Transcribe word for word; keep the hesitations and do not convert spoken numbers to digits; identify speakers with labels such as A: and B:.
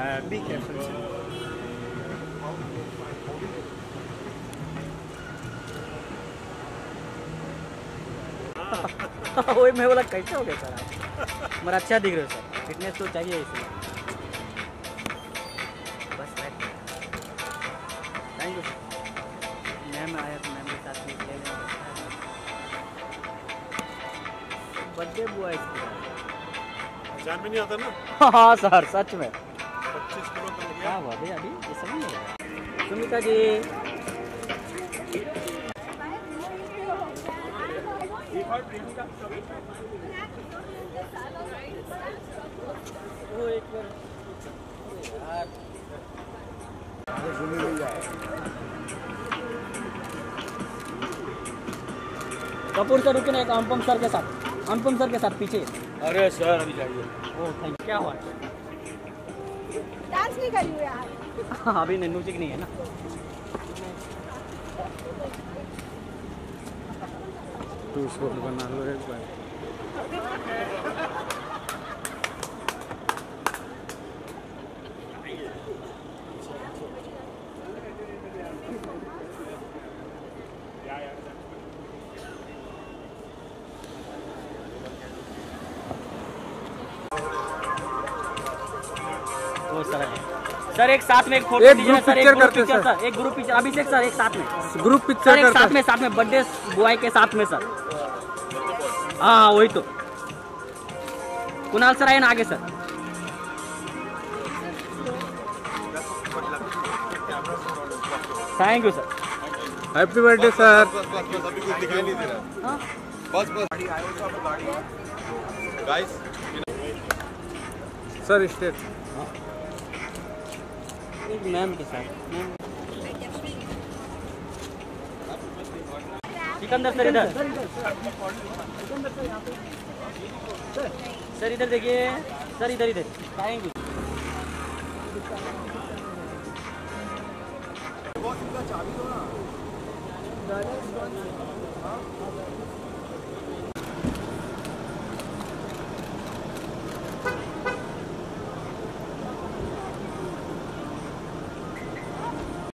A: Be careful sir. वही मैं बोला कैसे हो गया सर आप, मगर अच्छा दिख रहे हो सर, फिटनेस तो चाहिए इसमें। बस थैंक यू। मैम आया तो मैम के साथ में ले गए। बर्थडे बुआ इसकी
B: जान में नहीं आता ना।
A: हाँ सर सच में
B: पच्चीस किलो कम हो
A: क्या
B: गया।
A: हुआ भैया, अभी ये समझ नहीं लगा। सुमिता जी वो एक बार यार कपूर सर रुके ना, एक अनुपम सर के साथ, अनुपम सर के साथ पीछे।
B: अरे सर अभी जाइए।
A: ओ थैंक क्या हुआ है?
C: डांस नहीं करी हुई यार।
A: हाँ अभी नन्नू जी नहीं है ना।
B: तू उसको बना लो एक बार।
A: वो सर सर एक साथ में एक फोटो
D: एक
A: दीजिए
D: ग्रुप
A: सर, एक
D: पिक्चर
A: ग्रुप
D: करते
A: पिक्चर
D: सर।
A: सर, एक ग्रुप पिक्चर अभिषेक सर, एक साथ में
D: ग्रुप
A: सर,
D: पिक्चर
A: एक साथ
D: करते
A: में साथ में बर्थडे बॉय के साथ में सर। हाँ वही तो। कुणाल सर आए ना आगे sir. Thank you sir.
D: Happy birthday sir.
B: अभी कुछ दिखाई नहीं दे रहा।
A: हाँ
B: बस बस गाइस
D: सर स्टेट
A: एक मैम के साथ मैम। सिकंदर सर इधर, सर इधर देखिए सर, इधर इधर। Thank you.
B: चाबी दो ना।